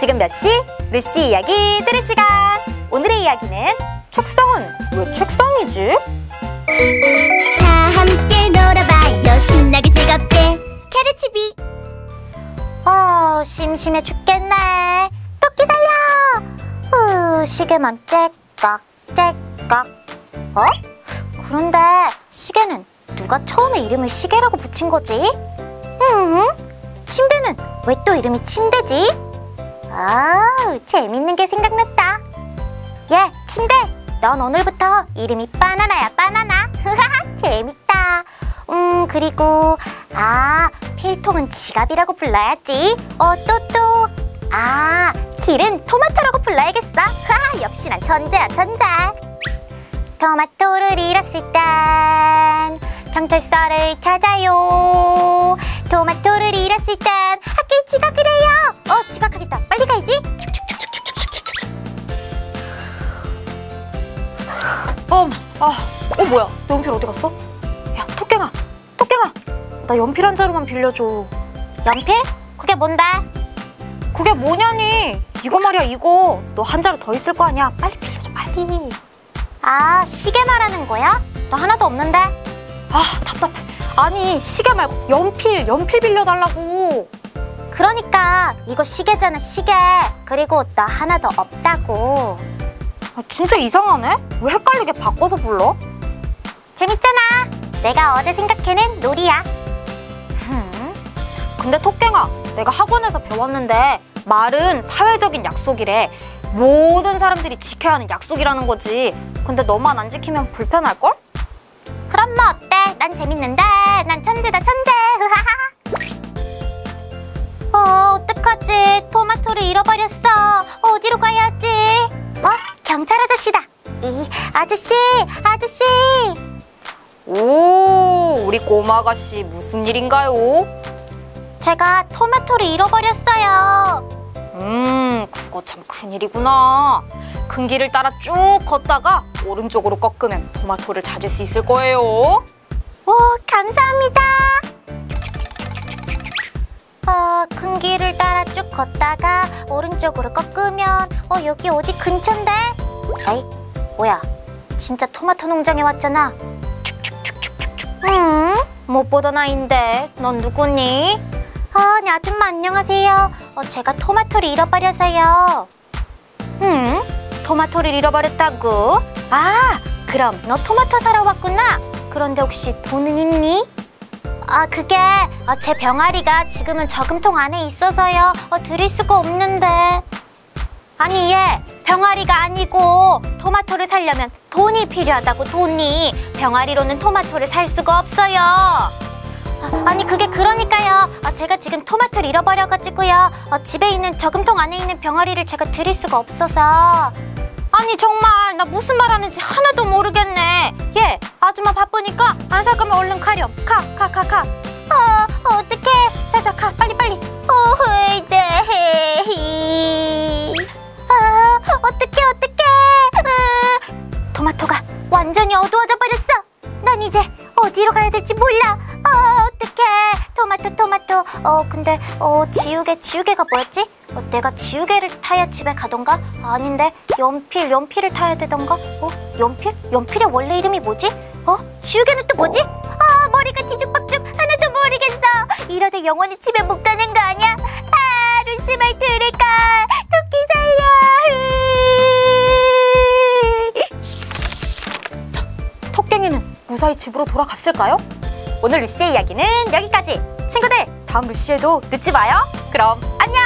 지금 몇 시? 루시 이야기 들을 시간. 오늘의 이야기는 책상은 왜 책상이지? 다 함께 놀아봐요. 신나게 즐겁게 캐르치비. 심심해 죽겠네. 토끼 살려. 시계만 째깍 째깍. 그런데 시계는 누가 처음에 이름을 시계라고 붙인 거지? 침대는 왜 또 이름이 침대지? 재밌는 게 생각났다. 예, 침대! 넌 오늘부터 이름이 바나나야, 바나나. 재밌다. 그리고 필통은 지갑이라고 불러야지. 또. 길은 토마토라고 불러야겠어. 역시 난 천재야, 천재. 토마토를 잃었을 땐 경찰서를 찾아요. 토마토를 잃었을 땐 학교에 지각을 해요. 지각하겠다. 빨리 가야지. 뭐야? 너 연필 어디 갔어? 야, 토깽아, 나 연필 한 자루만 빌려줘. 연필? 그게 뭔데? 그게 뭐냐니? 이거 말이야, 이거. 너 한 자루 더 있을 거 아니야? 빨리 빌려줘, 빨리. 시계 말하는 거야? 너 하나도 없는데? 답답해. 아니, 시계 말고 연필 빌려달라고. 그러니까 이거 시계잖아, 시계. 그리고 나 하나도 없다고. 진짜 이상하네? 왜 헷갈리게 바꿔서 불러? 재밌잖아. 내가 어제 생각해낸 놀이야. 근데 토깽아, 내가 학원에서 배웠는데 말은 사회적인 약속이래. 모든 사람들이 지켜야 하는 약속이라는 거지. 근데 너만 안 지키면 불편할걸? 그럼 뭐 어때? 난 재밌는데. 난 천재다, 천재. 어떡하지? 토마토를 잃어버렸어. 어디로 가야지? 경찰 아저씨다. 아저씨. 오, 우리 꼬마 아가씨 무슨 일인가요? 제가 토마토를 잃어버렸어요. 그거 참 큰일이구나. 큰 길을 따라 쭉 걷다가 오른쪽으로 꺾으면 토마토를 찾을 수 있을 거예요. 오, 감사합니다. 큰 길을 따라 쭉 걷다가 오른쪽으로 꺾으면 여기 어디 근처인데? 아이, 뭐야, 진짜 토마토 농장에 왔잖아. 못 보던 아인데 넌 누구니? 네, 아줌마 안녕하세요. 제가 토마토를 잃어버려서요. 토마토를 잃어버렸다고? 그럼 너 토마토 사러 왔구나. 그런데 혹시 돈은 있니? 그게 제 병아리가 지금은 저금통 안에 있어서요. 드릴 수가 없는데. 아니, 얘 병아리가 아니고 토마토를 사려면 돈이 필요하다고, 돈이. 병아리로는 토마토를 살 수가 없어요. 아니, 그게 그러니까요. 제가 지금 토마토를 잃어버려가지고요. 집에 있는 저금통 안에 있는 병아리를 제가 드릴 수가 없어서. 아니, 정말 나 무슨 말 하는지 하나도 모르겠네. 얘, 아줌마 바쁘니까 안 살 거면 얼른 가렴. 가. 어떡해. 자, 가, 빨리. 어떡해. 토마토가 완전히 어두워져 버렸어. 난 이제 어디로 가야 될지 몰라. 어떡해. 토마토. 근데 지우개가 뭐였지? 내가 지우개를 타야 집에 가던가? 아닌데, 연필을 타야 되던가? 연필의 원래 이름이 뭐지? 지우개는 또 뭐지? 머리가 뒤죽박죽. 하나도 모르겠어. 이러다 영원히 집에 못 가는 거 아니야? 루시 말 들을까? 토끼 살려. 토깽이는 무사히 집으로 돌아갔을까요? 오늘 루시의 이야기는 여기까지. 친구들, 다음 루시에도 늦지 마요. 그럼 안녕.